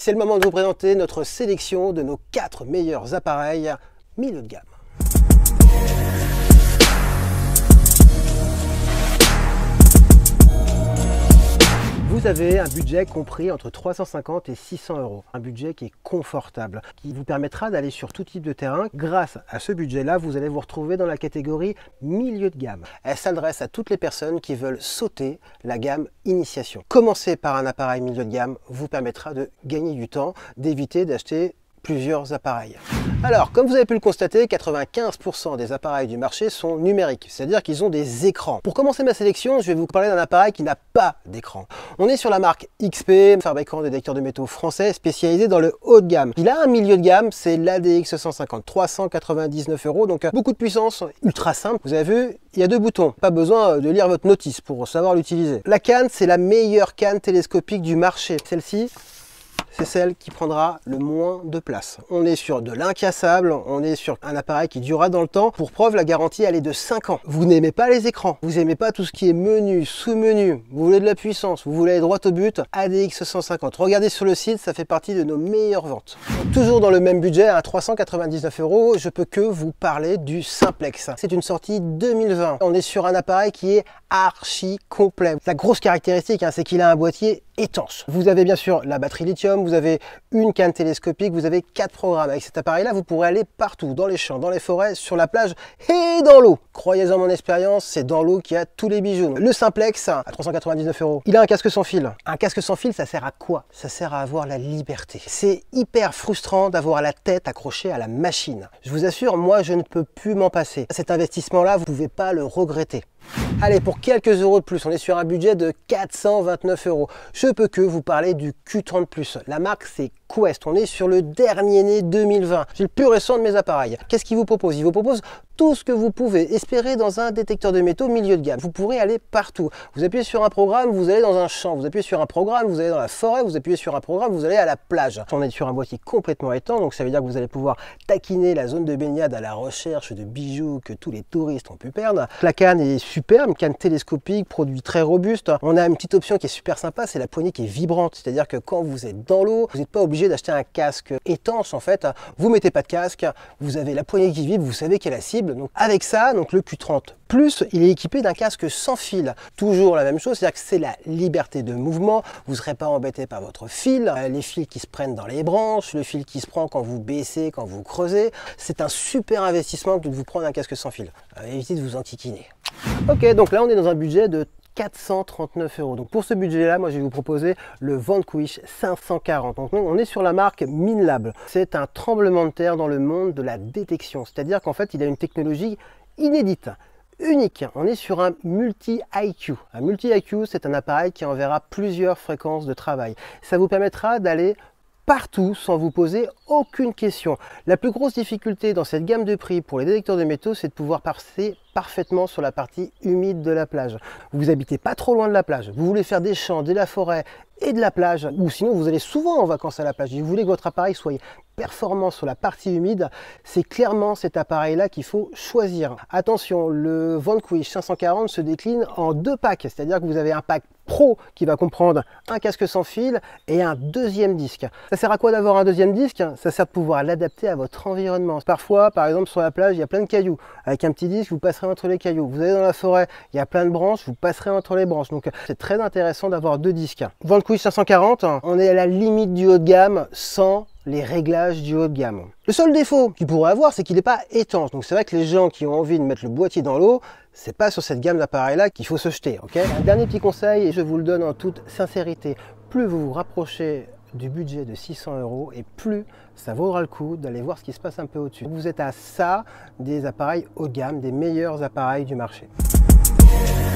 C'est le moment de vous présenter notre sélection de nos 4 meilleurs appareils milieu de gamme. Vous avez un budget compris entre 350 et 600 euros. Un budget qui est confortable, qui vous permettra d'aller sur tout type de terrain. Grâce à ce budget-là, vous allez vous retrouver dans la catégorie milieu de gamme. Elle s'adresse à toutes les personnes qui veulent sauter la gamme initiation. Commencer par un appareil milieu de gamme vous permettra de gagner du temps, d'éviter d'acheter plusieurs appareils. Alors, comme vous avez pu le constater, 95% des appareils du marché sont numériques, c'est-à-dire qu'ils ont des écrans. Pour commencer ma sélection, je vais vous parler d'un appareil qui n'a pas d'écran. On est sur la marque XP, fabricant de détecteurs de métaux français, spécialisé dans le haut de gamme. Il a un milieu de gamme, c'est l'ADX 150, 399 euros, donc beaucoup de puissance, ultra simple. Vous avez vu, il y a 2 boutons, pas besoin de lire votre notice pour savoir l'utiliser. La canne, c'est la meilleure canne télescopique du marché. Celle-ci, c'est celle qui prendra le moins de place. On est sur de l'incassable, on est sur un appareil qui durera dans le temps. Pour preuve, la garantie, elle est de 5 ans. Vous n'aimez pas les écrans, vous n'aimez pas tout ce qui est menu, sous-menu, vous voulez de la puissance, vous voulez aller droit au but, ADX 150. Regardez sur le site, ça fait partie de nos meilleures ventes. Toujours dans le même budget, à 399 euros, je peux que vous parler du Simplex. C'est une sortie 2020. On est sur un appareil qui est archi complet. La grosse caractéristique, c'est qu'il a un boîtier étanche. Vous avez bien sûr la batterie lithium, vous avez une canne télescopique, vous avez 4 programmes. Avec cet appareil-là, vous pourrez aller partout, dans les champs, dans les forêts, sur la plage et dans l'eau. Croyez-en mon expérience, c'est dans l'eau qu'il y a tous les bijoux. Le Simplex, à 399 euros, il a un casque sans fil. Un casque sans fil, ça sert à quoi? Ça sert à avoir la liberté. C'est hyper frustrant d'avoir la tête accrochée à la machine. Je vous assure, moi, je ne peux plus m'en passer. Cet investissement-là, vous ne pouvez pas le regretter. Allez, pour quelques euros de plus, on est sur un budget de 429 euros. Je peux que vous parler du Q30+. La marque, c'est Quest. On est sur le dernier né 2020. C'est le plus récent de mes appareils. Qu'est-ce qu'il vous propose? Il vous propose tout ce que vous pouvez espérer dans un détecteur de métaux milieu de gamme. Vous pourrez aller partout. Vous appuyez sur un programme, vous allez dans un champ. Vous appuyez sur un programme, vous allez dans la forêt. Vous appuyez sur un programme, vous allez à la plage. On est sur un boîtier complètement étanche, donc ça veut dire que vous allez pouvoir taquiner la zone de baignade à la recherche de bijoux que tous les touristes ont pu perdre. La canne est superbe, canne télescopique, produit très robuste. On a une petite option qui est super sympa, c'est la poignée qui est vibrante. C'est-à-dire que quand vous êtes dans l'eau, vous n'êtes pas obligé d'acheter un casque étanche en fait. Vous mettez pas de casque, vous avez la poignée qui vibre, vous savez quelle est la cible. Donc avec ça, donc le Q30+, il est équipé d'un casque sans fil. Toujours la même chose, c'est-à-dire que c'est la liberté de mouvement. Vous ne serez pas embêté par votre fil, les fils qui se prennent dans les branches, le fil qui se prend quand vous baissez, quand vous creusez. C'est un super investissement que de vous prendre un casque sans fil. Évitez de vous enquiquiner. Ok, donc là on est dans un budget de 439 euros. Donc pour ce budget-là, moi je vais vous proposer le Vanquish 540. Donc on est sur la marque Minlab. C'est un tremblement de terre dans le monde de la détection. C'est-à-dire qu'en fait, il a une technologie inédite, unique. On est sur un multi-IQ. Un multi-IQ, c'est un appareil qui enverra plusieurs fréquences de travail. Ça vous permettra d'aller partout sans vous poser aucune question. La plus grosse difficulté dans cette gamme de prix pour les détecteurs de métaux, c'est de pouvoir passer parfaitement sur la partie humide de la plage. Vous habitez pas trop loin de la plage, vous voulez faire des champs, de la forêt et de la plage, ou sinon vous allez souvent en vacances à la plage et vous voulez que votre appareil soit performant sur la partie humide, c'est clairement cet appareil-là qu'il faut choisir. Attention, le Vanquish 540 se décline en 2 packs, c'est-à-dire que vous avez un pack Pro qui va comprendre un casque sans fil et un deuxième disque. Ça sert à quoi d'avoir un deuxième disque? Ça sert de pouvoir l'adapter à votre environnement. Parfois, par exemple, sur la plage, il y a plein de cailloux. Avec un petit disque, vous passerez entre les cailloux. Vous allez dans la forêt, il y a plein de branches, vous passerez entre les branches. Donc, c'est très intéressant d'avoir 2 disques. Vanquish 540, on est à la limite du haut de gamme sans les réglages du haut de gamme. Le seul défaut qu'il pourrait avoir, c'est qu'il n'est pas étanche. Donc c'est vrai que les gens qui ont envie de mettre le boîtier dans l'eau, c'est pas sur cette gamme d'appareils là qu'il faut se jeter. Okay, un dernier petit conseil, et je vous le donne en toute sincérité, plus vous vous rapprochez du budget de 600 euros et plus ça vaudra le coup d'aller voir ce qui se passe un peu au-dessus. Vous êtes à ça des appareils haut de gamme, des meilleurs appareils du marché.